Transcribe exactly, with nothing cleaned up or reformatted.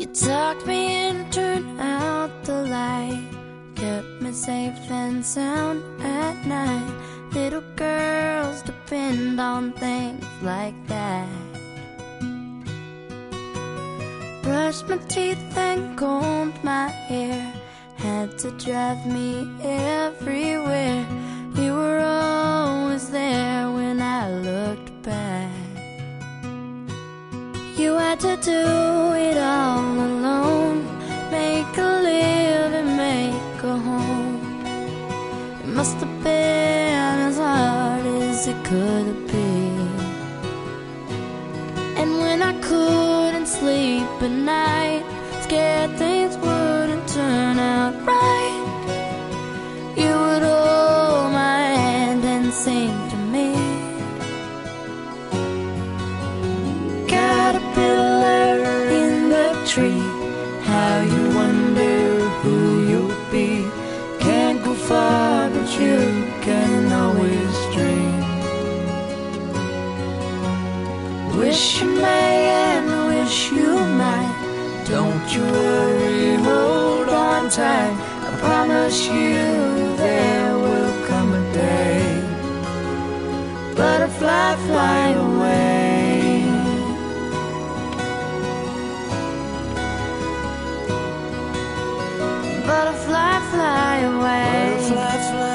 You tucked me in, turned out the light, kept me safe and sound at night. Little girls depend on things like that. Brushed my teeth and combed my hair, had to drive me everywhere. You were always there when I looked back. You had to do it all alone, make a living, make a home. It must have been as hard as it could have been. And when I couldn't sleep at night, scared things wouldn't turn out right, you would hold my hand and sing to me. Caterpillar in the tree, how you wonder who you'll be. Can't go far, but you can always dream. Wish you may and wish you might. Don't you worry, hold on tight. I promise you there will come a day. Butterfly, fly away. Butterfly, fly away. Butterfly, fly